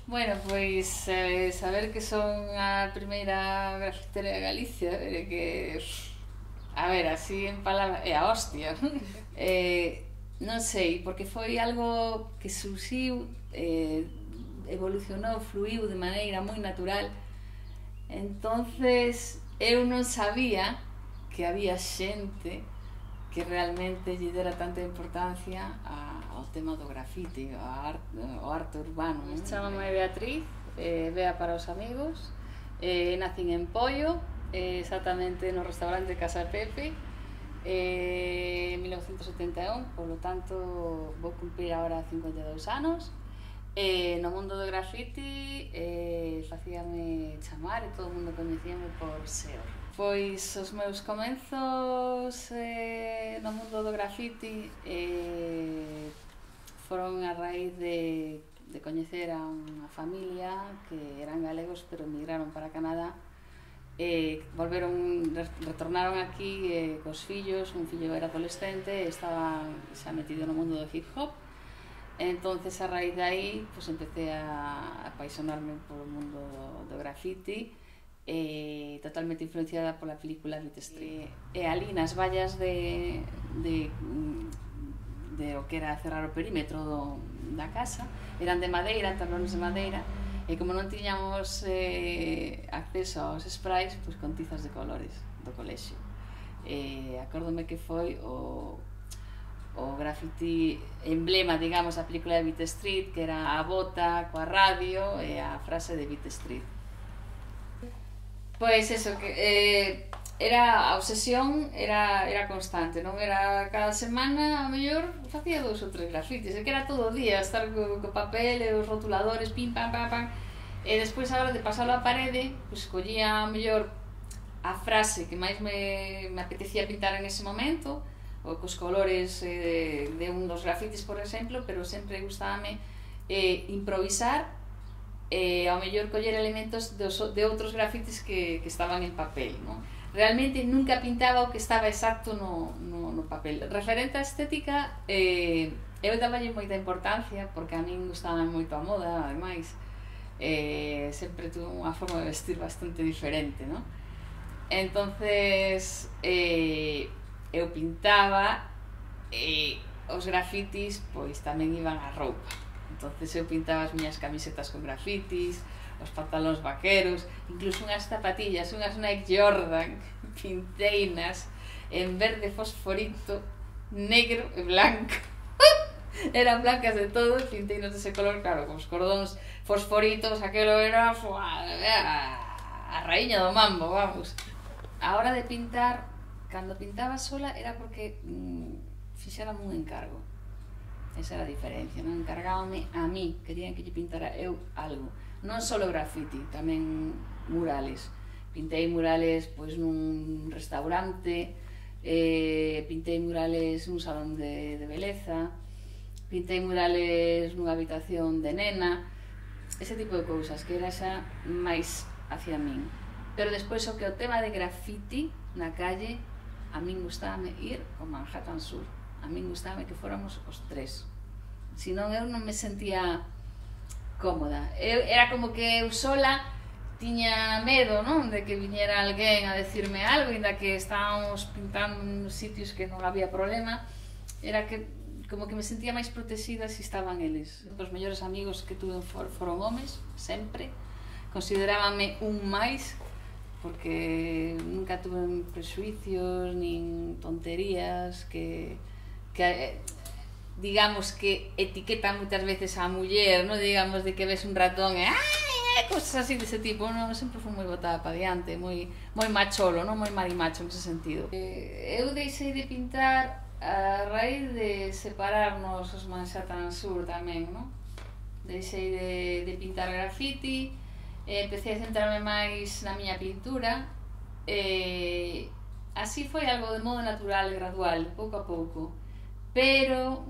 Bueno, pois saber que son a primeira grafitera de Galicia, que, a ver, así en palabras, é a hostia. Non sei, porque foi algo que surxiu, evolucionou, fluiu de maneira moi natural. Entonces, eu non sabía que había xente que realmente lle dera tanta importancia ao tema do grafiti, ao arte urbano. Chámame Beatriz, Bea para os amigos, nacín en Poio, exactamente no restaurante Casa Pepe, en 1971, polo tanto vou cumprir agora 52 anos. No mundo do grafiti facíame chamar e todo o mundo coñecíame por Seor. Pois os meus comenzos no mundo do grafiti foron a raíz de coñecer a unha familia que eran galegos pero emigraron para Canadá, retornaron aquí cos fillos. Un fillo era adolescente e estaba xa metido no mundo do hip hop. Entonces a raíz de aí pues empecé a apaixonarme polo mundo do grafiti, totalmente influenciada pola película Beat Street. E ali nas vallas de o que era cerrar o perímetro da casa, eran de madeira, tablones de madeira, e como non tiñamos acceso aos sprays, pois con tizas de colores do colexio. Acórdome que foi o graffiti emblema, digamos, a película de Beat Street, que era a bota coa radio e a frase de Beat Street. Pois eso, que era a obsesión, era constante, non era cada semana, a mellor facía 2 ou 3 grafitis, que era todo o día, estar co papel e os rotuladores, pim, pam, pam, pam, e despois a hora de pasalo á parede, pois collía a mellor a frase que máis me apetecía pintar en ese momento, ou cos colores de un dos grafitis, por exemplo, pero sempre gustábame improvisar e ao mellor coller elementos de outros grafitis que estaban en papel, non? Realmente nunca pintaba o que estaba exacto no papel. Referente á estética, eu daballe moita importancia porque a min gustaba moito a moda, ademais sempre tuve unha forma de vestir bastante diferente, non? Entonces eu pintaba e os grafitis pois tamén iban á roupa. Entonces eu pintaba as miñas camisetas con grafitis, os pantalóns vaqueros, incluso unhas zapatillas, unhas Nike Jordan, pinteinas en verde fosforito, negro e blanco. Eran blancas de todo, pinteinas dese color, claro, con os cordóns fosforitos, aquelo era a raíña do mambo, vamos. A hora de pintar, cando pintaba sola, era porque fixérame un encargo. Esa era a diferencia, non encargábame a mí, querían que lle pintara eu algo. Non só graffiti, tamén murales. Pintei murales pois nun restaurante, pintei murales nun salón de beleza, pintei murales nunha habitación de nena, ese tipo de cousas que era xa máis hacia min. Pero despois o que o tema de graffiti na calle, a min gustábame ir ao Manhattan Sur. A min gustaba que fóramos os 3. Senón eu non me sentía cómoda. Era como que eu sola tiña medo, non? De que viñera alguén a decirme algo, ainda que estábamos pintando nos sitios que non había problema. Era que como que me sentía máis protegida se estaban eles. Os mellores amigos que tuve foron homes, sempre. Considerábame un máis, porque nunca tuve prexuicios nin tonterías que digamos que etiquetan moitas veces a muller, non? Digamos de que ves un ratón e cosas así dese tipo, non? Sempre fui moi botada para diante, moi macholo, non? Moi marimacho nese sentido. Eu deixei de pintar a raíz de separarnos os Manhattan Sur tamén, non? Deixei de pintar grafiti, empecé a centrarme máis na miña pintura, así foi algo de modo natural e gradual, pouco a pouco. Pero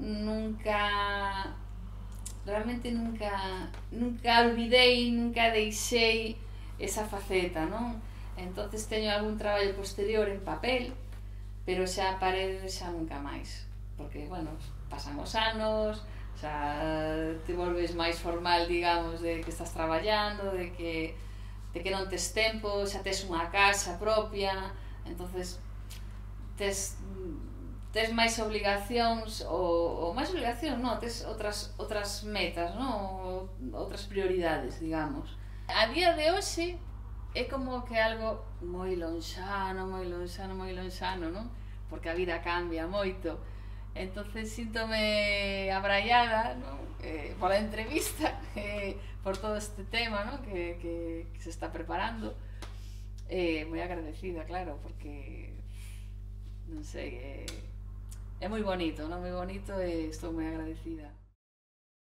realmente nunca olvidei, nunca deixei esa faceta, non? Entonces teño algún traballo posterior en papel, pero xa parei xa nunca máis, porque, bueno, pasan os anos, xa te volves máis formal, digamos, de que estás traballando, de que non tes tempo, xa tes unha casa propia, entonces tes máis obligacións, ou máis obligacións, non, tes outras metas, non? Outras prioridades, digamos. A día de hoxe é como que algo moi lonxano, non? Porque a vida cambia moito. Entonces síntome abraiada, non? Pola entrevista, por todo este tema, non? Que se está preparando. Moi agradecida, claro, porque non sei, é moi bonito, non? Moi bonito e estou moi agradecida.